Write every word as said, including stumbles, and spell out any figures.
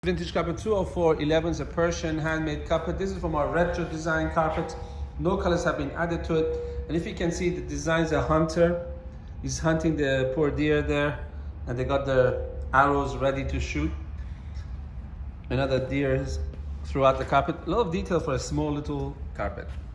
Vintage carpet two oh four eleven is a Persian handmade carpet. This is from our retro design carpet. No colors have been added to it. And if you can see, the design's a hunter. He's hunting the poor deer there. And they got the arrows ready to shoot. Another deer is throughout the carpet. A lot of detail for a small little carpet.